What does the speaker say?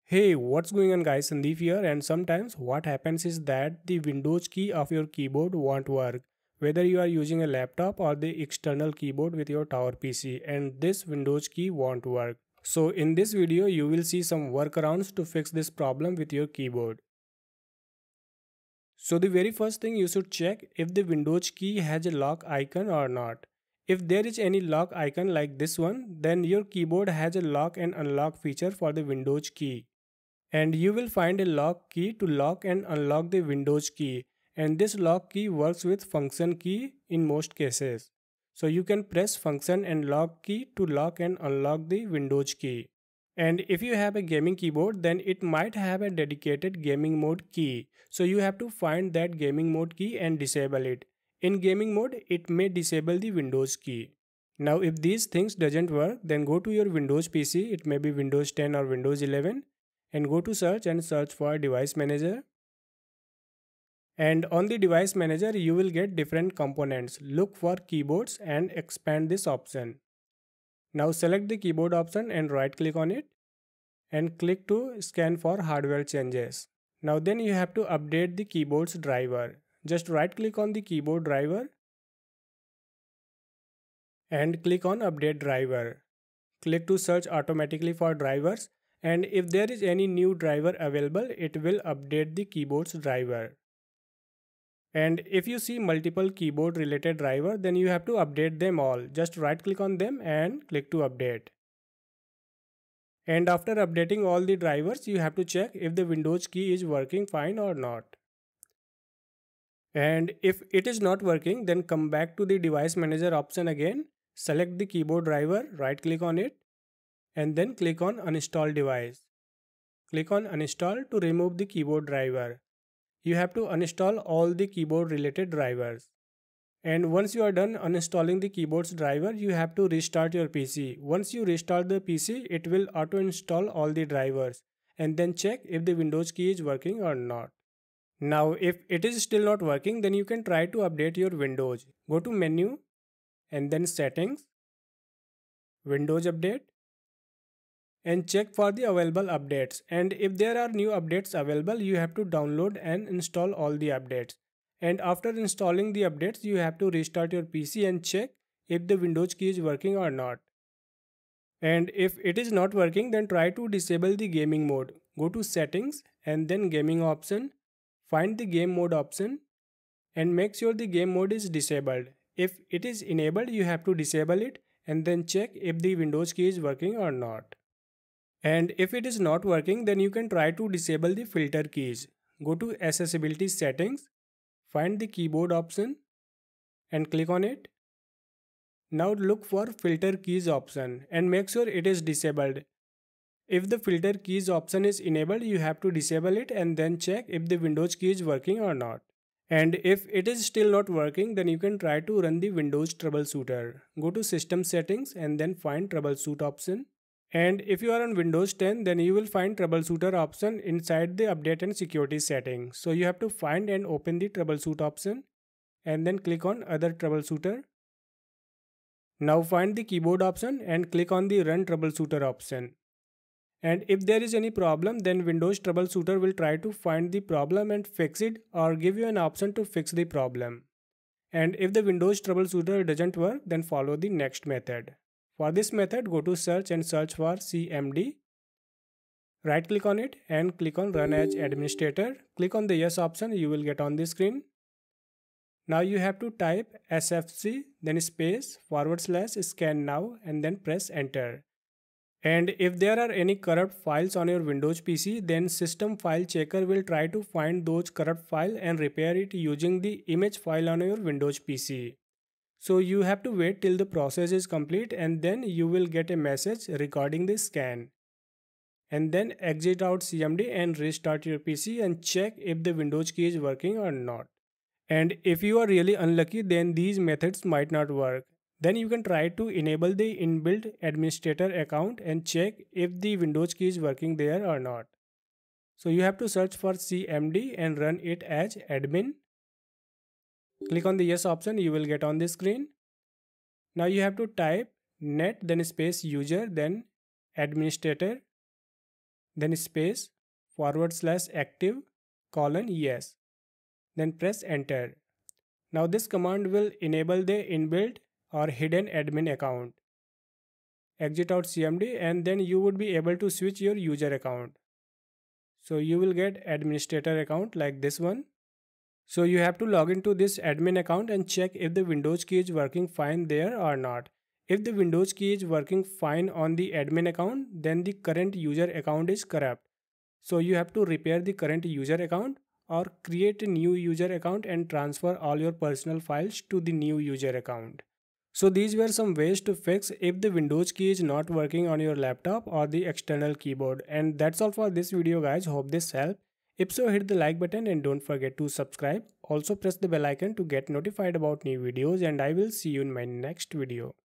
Hey, what's going on guys, Sandeep here, and sometimes what happens is that the Windows key of your keyboard won't work. Whether you are using a laptop or the external keyboard with your tower PC, and this Windows key won't work. So in this video you will see some workarounds to fix this problem with your keyboard. So the very first thing you should check if the Windows key has a lock icon or not. If there is any lock icon like this one, then your keyboard has a lock and unlock feature for the Windows key. And you will find a lock key to lock and unlock the Windows key, and this lock key works with function key in most cases. So you can press function and lock key to lock and unlock the Windows key. And if you have a gaming keyboard, then it might have a dedicated gaming mode key. So you have to find that gaming mode key and disable it. In gaming mode, it may disable the Windows key. Now if these things doesn't work, then go to your Windows PC, it may be Windows 10 or Windows 11, and go to search and search for device manager. And on the device manager you will get different components. Look for keyboards and expand this option. Now select the keyboard option and right click on it and click to scan for hardware changes. Now then you have to update the keyboard's driver. Just right click on the keyboard driver and click on update driver. Click to search automatically for drivers, and if there is any new driver available, it will update the keyboard's driver. And if you see multiple keyboard related driver, then you have to update them all. Just right click on them and click to update. And after updating all the drivers, you have to check if the Windows key is working fine or not. And if it is not working, then come back to the device manager option again, select the keyboard driver, right click on it, and then click on uninstall device. Click on uninstall to remove the keyboard driver. You have to uninstall all the keyboard related drivers. And once you are done uninstalling the keyboard's driver, you have to restart your PC. Once you restart the PC, it will auto install all the drivers, and then check if the Windows key is working or not. Now if it is still not working, then you can try to update your Windows. Go to menu and then settings, Windows update, and check for the available updates. And if there are new updates available, you have to download and install all the updates. And after installing the updates, you have to restart your PC and check if the Windows key is working or not. And if it is not working, then try to disable the gaming mode. Go to settings and then gaming option, find the game mode option and make sure the game mode is disabled. If it is enabled, you have to disable it and then check if the Windows key is working or not. And if it is not working, then you can try to disable the filter keys. Go to accessibility settings, find the keyboard option and click on it. Now look for filter keys option and make sure it is disabled. If the filter keys option is enabled, you have to disable it and then check if the Windows key is working or not. And if it is still not working, then you can try to run the Windows Troubleshooter. Go to system settings and then find troubleshoot option. And if you are on Windows 10, then you will find troubleshooter option inside the update and security settings. So you have to find and open the troubleshoot option and then click on other troubleshooter. Now find the keyboard option and click on the run troubleshooter option. And if there is any problem, then Windows Troubleshooter will try to find the problem and fix it or give you an option to fix the problem. And if the Windows Troubleshooter doesn't work, then follow the next method. For this method, go to search and search for CMD. Right click on it and click on run as administrator. Click on the yes option, you will get on the screen. Now you have to type sfc then space / scan now and then press enter. And if there are any corrupt files on your Windows PC, then System File Checker will try to find those corrupt files and repair it using the image file on your Windows PC. So you have to wait till the process is complete and then you will get a message regarding the scan. And then exit out CMD and restart your PC and check if the Windows key is working or not. And if you are really unlucky, then these methods might not work. Then you can try to enable the inbuilt administrator account and check if the Windows key is working there or not. So you have to search for CMD and run it as admin. Click on the yes option, you will get on the screen. Now you have to type net then space user then administrator then space /active:/yes, then press enter. Now this command will enable the inbuilt or hidden admin account. Exit out CMD and then you would be able to switch your user account. So you will get administrator account like this one. So you have to log into this admin account and check if the Windows key is working fine there or not. If the Windows key is working fine on the admin account, then the current user account is corrupt. So you have to repair the current user account or create a new user account and transfer all your personal files to the new user account. So these were some ways to fix if the Windows key is not working on your laptop or the external keyboard. And that's all for this video guys. Hope this helped. If so, hit the like button and don't forget to subscribe. Also press the bell icon to get notified about new videos, and I will see you in my next video.